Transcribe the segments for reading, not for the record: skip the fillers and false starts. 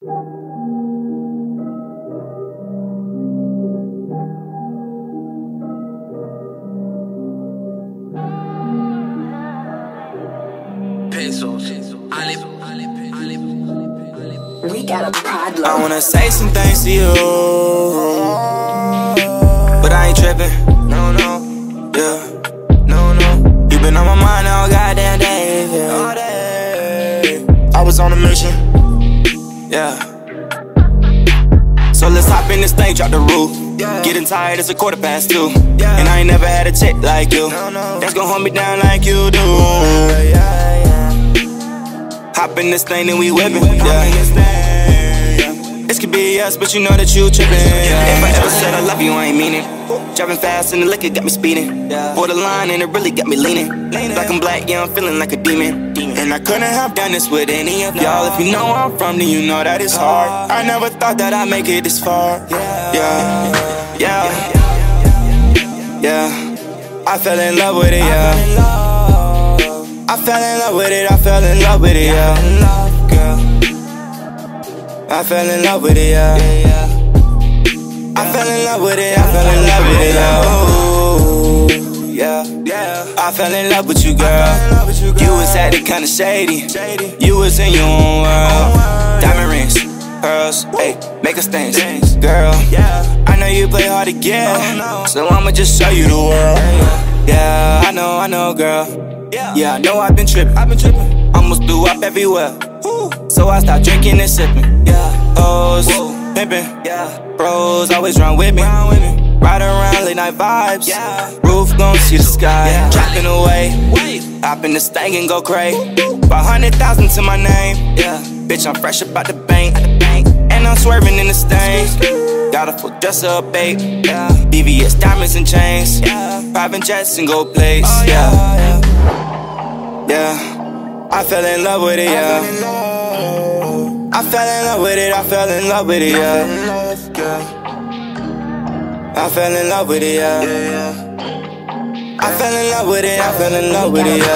We got a problem. I wanna say some things to you, but I ain't tripping. No, yeah, no. You been on my mind all goddamn day, yeah. All day. I was on a mission, yeah. So let's hop in this thing, drop the roof. Getting tired, it's 2:15. And I ain't never had a chick like you that's gon' hold me down like you do. Hop in this thing and we whippin', This could be us, but you know that you trippin', If I ever said I love you, I ain't mean it. Driving fast and the liquor got me speeding. Borderline and it really got me leaning. Black and black, yeah, I'm feeling like a demon. And I couldn't have done this with any of y'all. If you know where I'm from, then you know that it's hard. I never thought that I'd make it this far. Yeah. I fell in love with it, I fell in love with it, I fell in love with it, I fell in love with it, I fell in love with it, I fell in love with it, I fell in love with you, girl. You was acting kinda shady. You was in your own world. Diamond rings, pearls, ayy, make us dance, girl. I know you play hard to get, so I'ma just show you the world. Yeah, I know, girl. Yeah, I know I've been trippin'. Almost threw up everywhere. So I stopped drinking and sippin'. O's, pimpin'. Bros always run with me. Ride around late night vibes. Roof gon' see the sky. Dropping away. Hop in this thing and go cray. 500,000 to my name. Bitch, I'm fresh about the bank. And I'm swerving in the stains. Got a full dresser up, babe. BVS diamonds and chains. Private jets and gold plates. I fell in love with it, I fell in love with it, I fell in love with it, I fell in love with it, I fell in love with it, I fell in love with it,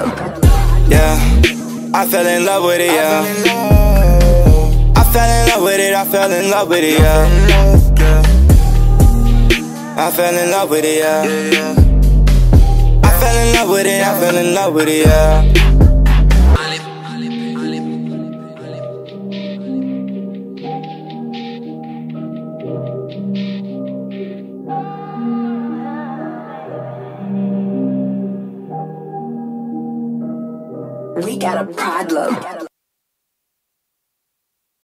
I fell in love with it, I fell in love with it, I fell in love with it, I fell in love with it, I fell in love with it, I fell in love with it, We got a problem.